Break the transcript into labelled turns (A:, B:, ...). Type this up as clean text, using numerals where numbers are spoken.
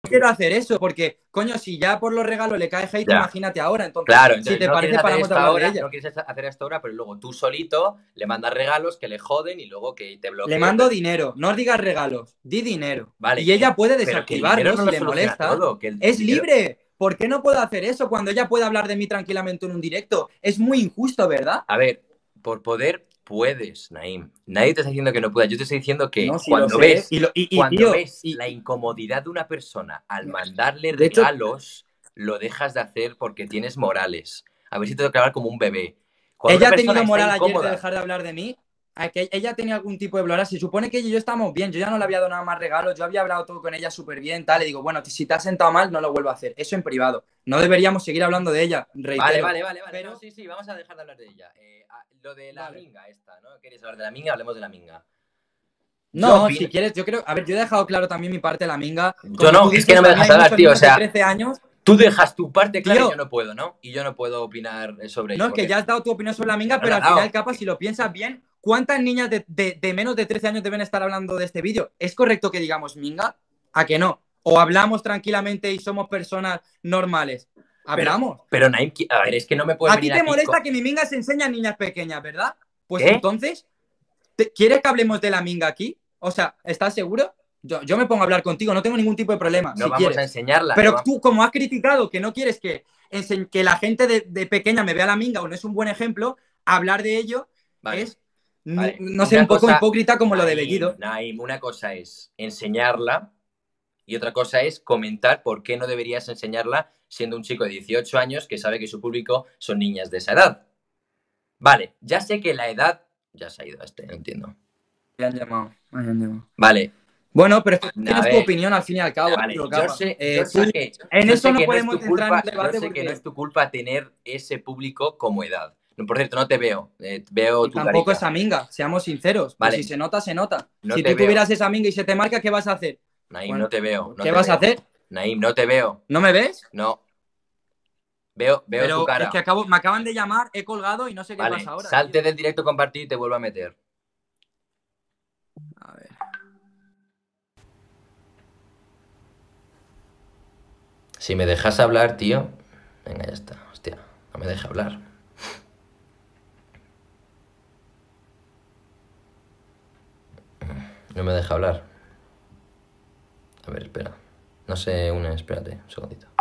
A: quiero hacer eso, porque, coño, si ya por los regalos le cae hate,
B: Ya.
A: imagínate ahora. Entonces,
B: Claro,
A: si
B: entonces
A: te
B: no quieres
A: parece,
B: hacer
A: paramos de
B: esto
A: hablar de
B: ahora,
A: ella.
B: no quieres hacer esto ahora, pero luego tú solito le mandas regalos que le joden y luego que te
A: Le
B: bloquee.
A: mando dinero, no os digas regalos, di dinero.
B: Vale,
A: Y ella puede
B: pero que el dinero
A: desactivarlo
B: no
A: si
B: lo
A: le
B: soluciona
A: molesta.
B: todo, que el
A: Es
B: dinero...
A: libre. ¿Por qué no puedo hacer eso cuando ella puede hablar de mí tranquilamente en un directo? Es muy injusto, ¿verdad?
B: A ver, por poder puedes, Naim. Nadie te está diciendo que no puedas. Yo te estoy diciendo
A: No,
B: que
A: sí lo sé.
B: cuando
A: Tío,
B: ves la incomodidad de una persona al mandarle
A: de hecho,
B: regalos, lo dejas de hacer porque tienes morales. A ver si te tengo que hablar como un bebé. Cuando una
A: ella ha
B: persona
A: tenido
B: está
A: moral ayer de
B: incómoda,
A: dejar de hablar de mí. A que ella tenía algún tipo de moral. Se supone que ella y yo estamos bien. Yo ya no le había dado nada más regalos. Yo había hablado todo con ella súper bien. Tal. Le digo, bueno, si te has sentado mal, no lo vuelvo a hacer. Eso en privado. No deberíamos seguir hablando de ella,
B: vale,
A: reitero.
B: vale, vale, vale.
A: Pero,
B: No, sí, sí, vamos a dejar de hablar de ella. Lo de la
A: vale.
B: minga esta, ¿no? ¿Queréis hablar de la minga? Hablemos de la minga. Yo
A: No,
B: opino...
A: si quieres, yo creo. A ver, yo he dejado claro también mi parte de la minga.
B: Yo
A: Como
B: no,
A: tú
B: es que no
A: dices,
B: me
A: también
B: dejas
A: hay
B: hablar,
A: muchos
B: tío. O
A: niños de
B: sea,
A: 13 años.
B: tú dejas tu parte clara y yo
A: Tío,
B: no puedo, ¿no? Y yo no puedo opinar sobre
A: no,
B: ello,
A: es que
B: porque
A: ya has dado tu opinión sobre la minga,
B: no la
A: pero
B: has
A: al final,
B: dado.
A: capaz, si lo piensas bien, ¿cuántas niñas de menos de 13 años deben estar hablando de este vídeo? ¿Es correcto que digamos minga? ¿A que no? ¿O hablamos tranquilamente y somos personas normales?
B: Pero,
A: Hablamos.
B: pero Naim, a ver, es que no me puedes
A: A ti
B: venir
A: te
B: aquí
A: molesta que mi minga se enseñe a niñas pequeñas, ¿verdad? Pues
B: ¿Qué?
A: entonces, ¿quieres que hablemos de la minga aquí? O sea, ¿estás seguro? Yo me pongo a hablar contigo, no tengo ningún tipo de problema,
B: No
A: si
B: vamos a
A: quieres.
B: enseñarla, no
A: Pero
B: vamos...
A: tú, como has criticado que no quieres que la gente de pequeña me vea la minga o no es un buen ejemplo, hablar de ello
B: Vale,
A: es, no,
B: vale.
A: no sé,
B: Una
A: un poco
B: cosa,
A: hipócrita como lo de
B: Naim,
A: Bellido.
B: Naim, una cosa es enseñarla y otra cosa es comentar por qué no deberías enseñarla siendo un chico de 18 años que sabe que su público son niñas de esa edad. Vale, ya sé que la edad... Ya se ha ido este, no entiendo.
A: Me han llamado, me han llamado.
B: Vale,
A: Bueno, pero tú
B: a
A: tienes tu
B: ver,
A: opinión al fin y al cabo,
B: vale,
A: tío, capa.
B: yo sé que,
A: En
B: yo
A: eso
B: sé
A: no
B: que no es
A: podemos
B: tu
A: entrar en un
B: culpa, yo
A: debate
B: sé que no es
A: porque
B: tu culpa tener ese público como edad. No, por cierto, no te veo, veo
A: y
B: tu
A: tampoco
B: carita.
A: esa minga, seamos sinceros. Pues si
B: Vale,
A: se nota, se nota.
B: no
A: Si
B: te
A: tú
B: veo.
A: tuvieras esa minga y se te marca, ¿qué vas a hacer?
B: Naim, no
A: Bueno,
B: te veo,
A: pues
B: no
A: ¿qué
B: te
A: vas a
B: veo.
A: hacer?
B: Naim, no te veo.
A: ¿No me ves?
B: No, veo tu
A: Pero es que
B: cara.
A: me acaban de llamar, he colgado y no sé qué pasa
B: Vale,
A: ahora, tío.
B: salte del directo compartir y te vuelvo a meter.
A: A ver.
B: Si me dejas hablar, tío. Venga, ya está. Hostia, no me deja hablar. No me deja hablar. A ver, espera. No se une, espérate, un segundito.